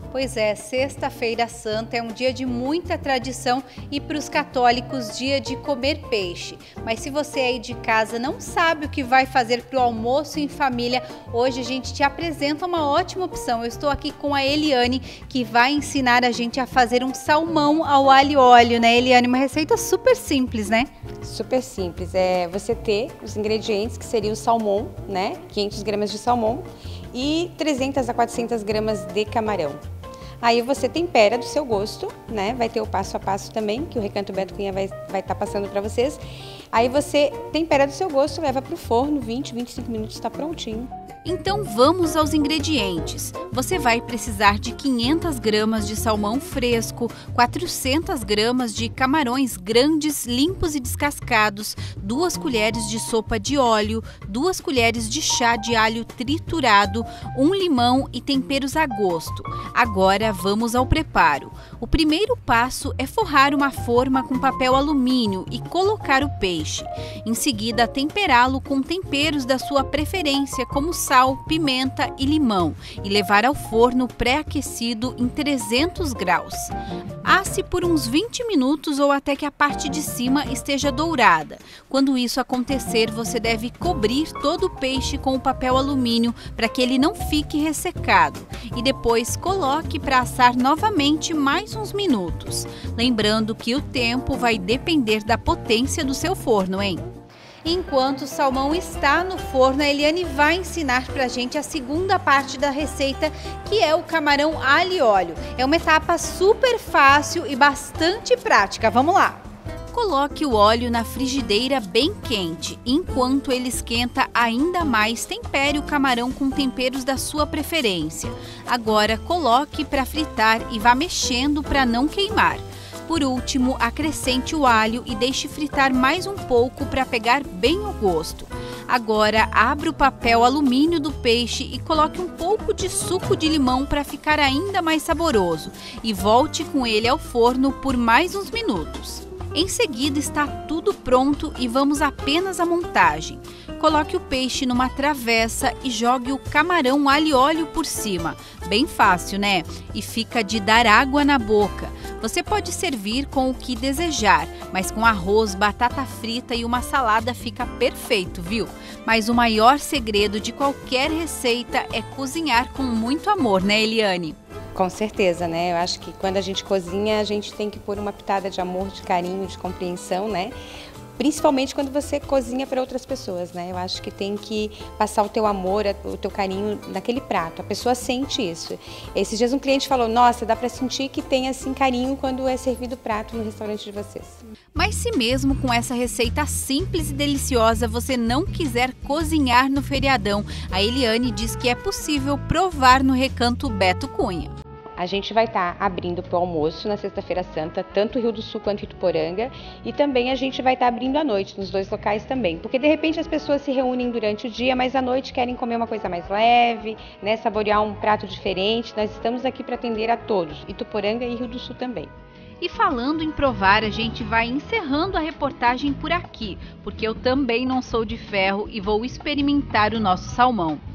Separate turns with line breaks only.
Pois é, Sexta-feira Santa é um dia de muita tradição e para os católicos dia de comer peixe. Mas se você aí de casa não sabe o que vai fazer para o almoço em família, hoje a gente te apresenta uma ótima opção. Eu estou aqui com a Eliane, que vai ensinar a gente a fazer um salmão ao alho e óleo, né, Eliane? Uma receita super simples, né?
Super simples, é você ter os ingredientes que seria o salmão, né, 500 gramas de salmão e 300 a 400 gramas de camarão. Aí você tempera do seu gosto, né? Vai ter o passo a passo também, que o Recanto Beto Cunha vai estar passando para vocês. Aí você tempera do seu gosto, leva para o forno, 20, 25 minutos, está prontinho.
Então vamos aos ingredientes. Você vai precisar de 500 gramas de salmão fresco, 400 gramas de camarões grandes, limpos e descascados, 2 colheres de sopa de óleo, 2 colheres de chá de alho triturado, 1 limão e temperos a gosto. Agora vamos ao preparo. O primeiro passo é forrar uma forma com papel alumínio e colocar o peixe. Em seguida, temperá-lo com temperos da sua preferência, como sal, pimenta e limão, e levar ao forno pré-aquecido em 300 graus. Asse por uns 20 minutos ou até que a parte de cima esteja dourada. Quando isso acontecer, você deve cobrir todo o peixe com o papel alumínio para que ele não fique ressecado. E depois coloque para assar novamente mais uns minutos. Lembrando que o tempo vai depender da potência do seu forno, hein? Enquanto o salmão está no forno, a Eliane vai ensinar pra gente a segunda parte da receita, que é o camarão alho e óleo. É uma etapa super fácil e bastante prática. Vamos lá! Coloque o óleo na frigideira bem quente. Enquanto ele esquenta ainda mais, tempere o camarão com temperos da sua preferência. Agora coloque para fritar e vá mexendo para não queimar. Por último, acrescente o alho e deixe fritar mais um pouco para pegar bem o gosto. Agora, abra o papel alumínio do peixe e coloque um pouco de suco de limão para ficar ainda mais saboroso. E volte com ele ao forno por mais uns minutos. Em seguida, está tudo pronto e vamos apenas à montagem. Coloque o peixe numa travessa e jogue o camarão alho e óleo por cima. Bem fácil, né? E fica de dar água na boca. Você pode servir com o que desejar, mas com arroz, batata frita e uma salada fica perfeito, viu? Mas o maior segredo de qualquer receita é cozinhar com muito amor, né, Eliane?
Com certeza, né? Eu acho que quando a gente cozinha, a gente tem que pôr uma pitada de amor, de carinho, de compreensão, né? Principalmente quando você cozinha para outras pessoas, né? Eu acho que tem que passar o teu amor, o teu carinho naquele prato. A pessoa sente isso. Esses dias um cliente falou, nossa, dá para sentir que tem assim carinho quando é servido o prato no restaurante de vocês.
Mas se mesmo com essa receita simples e deliciosa você não quiser cozinhar no feriadão, a Eliane diz que é possível provar no Recanto Beto Cunha.
A gente vai estar abrindo para o almoço na Sexta-feira Santa, tanto Rio do Sul quanto Ituporanga, e também a gente vai estar abrindo à noite, nos dois locais também, porque de repente as pessoas se reúnem durante o dia, mas à noite querem comer uma coisa mais leve, né, saborear um prato diferente. Nós estamos aqui para atender a todos, Ituporanga e Rio do Sul também.
E falando em provar, a gente vai encerrando a reportagem por aqui, porque eu também não sou de ferro e vou experimentar o nosso salmão.